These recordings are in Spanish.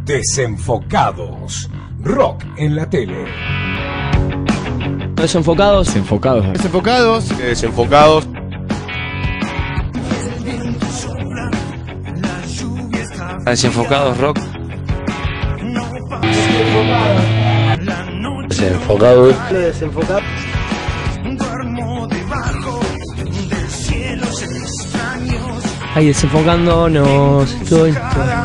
Desenfocados. Rock en la tele. Desenfocados. Desenfocados. Desenfocados. Desenfocados. Desenfocados rock. Desenfocados. Desenfocados. Ay, desenfocándonos. Estoy.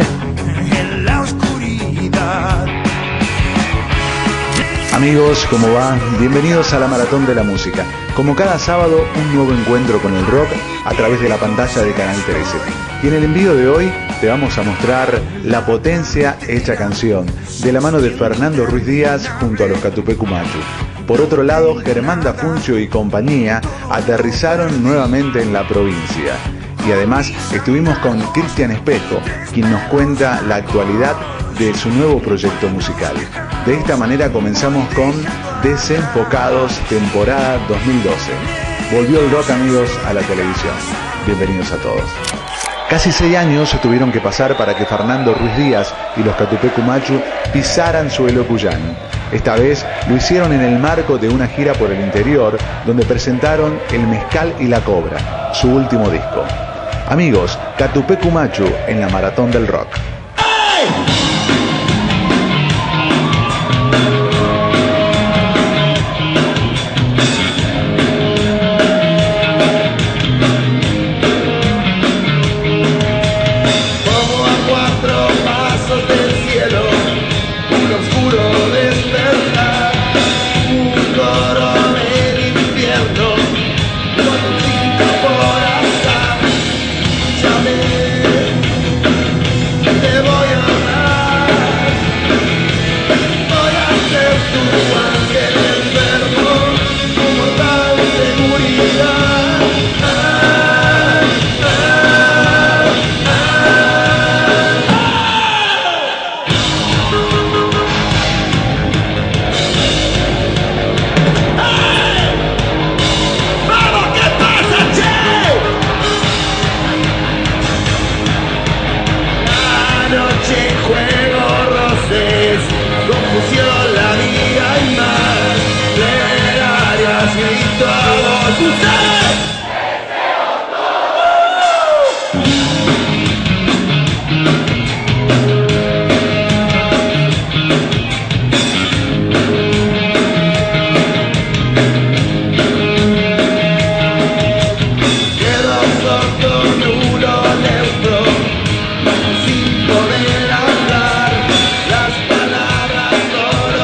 Amigos, ¿cómo va? Bienvenidos a la Maratón de la Música. Como cada sábado, un nuevo encuentro con el rock a través de la pantalla de Canal 13. Y en el envío de hoy te vamos a mostrar La Potencia Hecha Canción, de la mano de Fernando Ruiz Díaz junto a los Catupecu Machu. Por otro lado, Germán Dafuncio y compañía aterrizaron nuevamente en la provincia. Y además estuvimos con Cristian Espejo, quien nos cuenta la actualidad de su nuevo proyecto musical. De esta manera comenzamos con Desenfocados, temporada 2012. Volvió el rock, amigos, a la televisión. Bienvenidos a todos. Casi 6 años tuvieron que pasar para que Fernando Ruiz Díaz y los Catupecu Machu pisaran suelo cuyano. Esta vez lo hicieron en el marco de una gira por el interior, donde presentaron El Mezcal y la Cobra, su último disco. Amigos, Catupecu Machu en la Maratón del Rock. Las palabras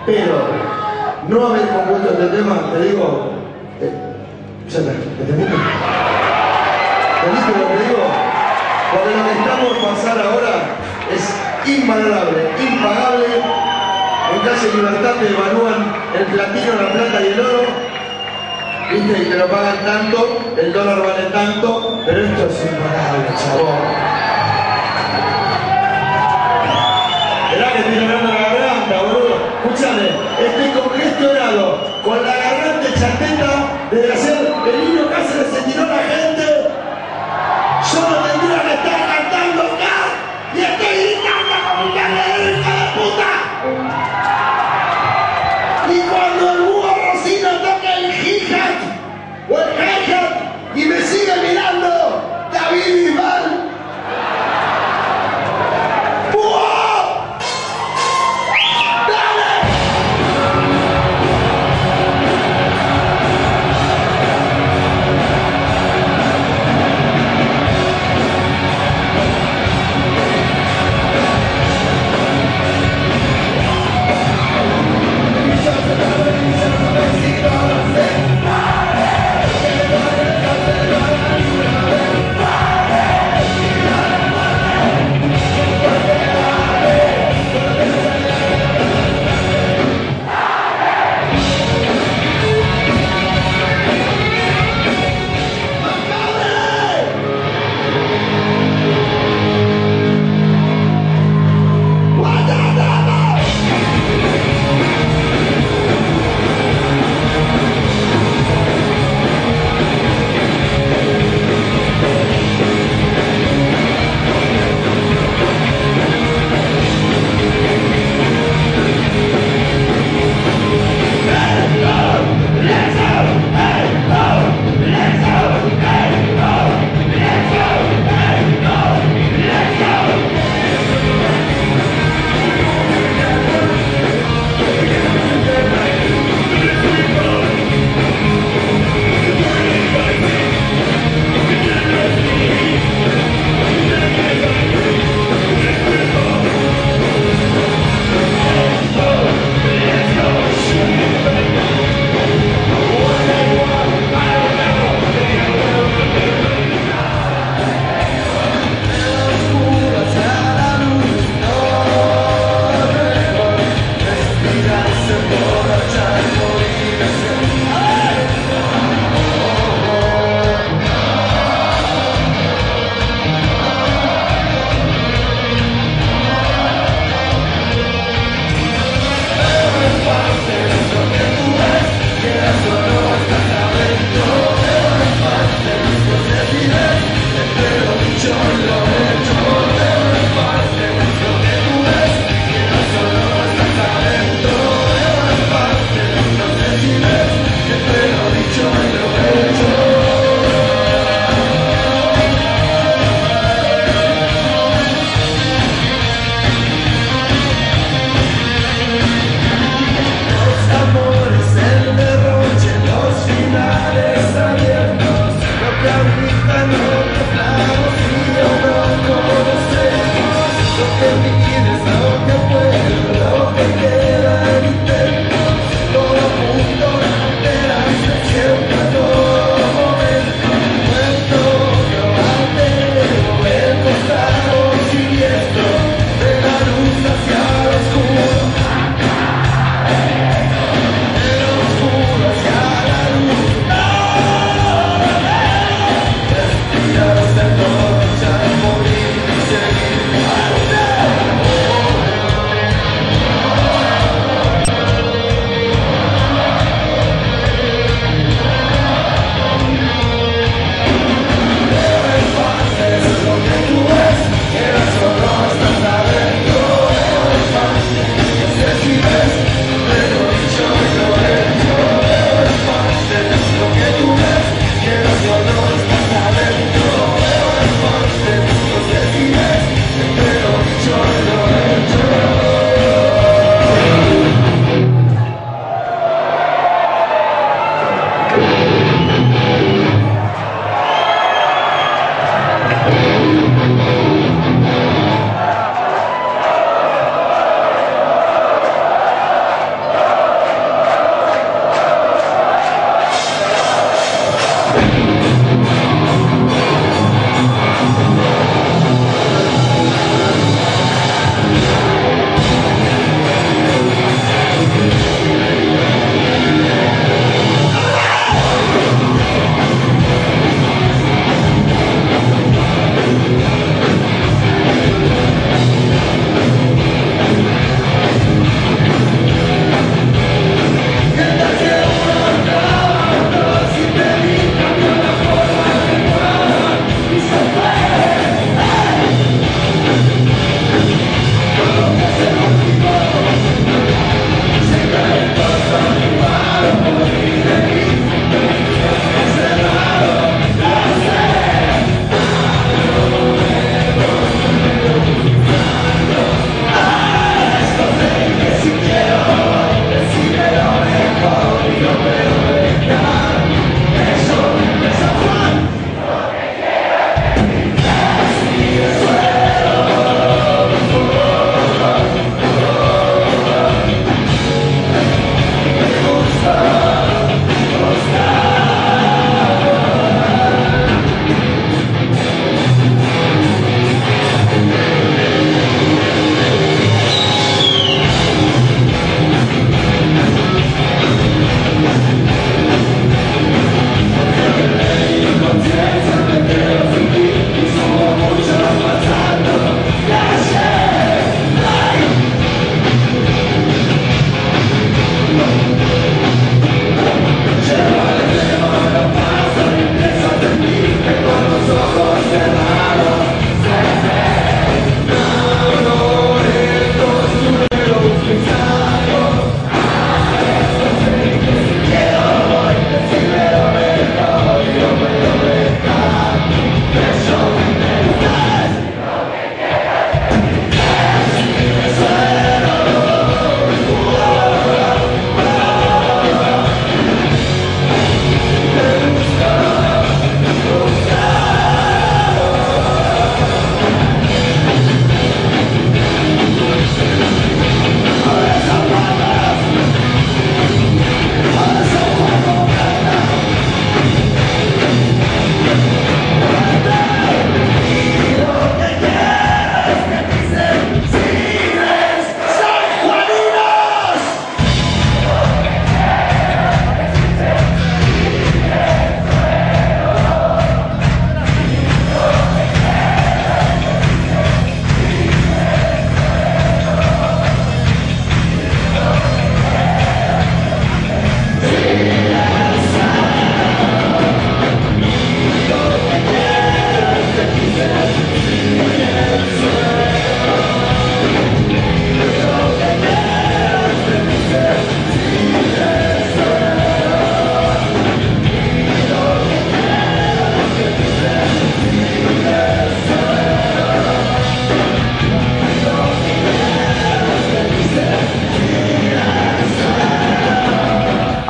pero no haber compuesto este tema, te digo, ¿entendiste? ¿Entendiste lo que digo? Porque lo que estamos por pasar ahora es invalorable, impagable. En Calle Libertad te evalúan el platino, la plata y el oro, ¿viste? Y te lo pagan tanto, el dólar vale tanto, pero esto es impagable, chabón. Mirá que estoy logrando la garganta, boludo. Escúchame, estoy congestionado, con la garganta chateta desde ayer. El niño Cáceres se tiró a la gente. Yo no tendría que estar cantando acá y estoy gritando como un cargador, hija de puta. Y cuando el búho Rocino toque el hi-hat o el hi-hat y me sigue mirando David Bisbal,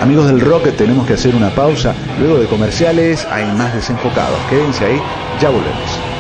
Amigos del rock, tenemos que hacer una pausa. Luego de comerciales hay más Desenfocados. Quédense ahí, ya volvemos.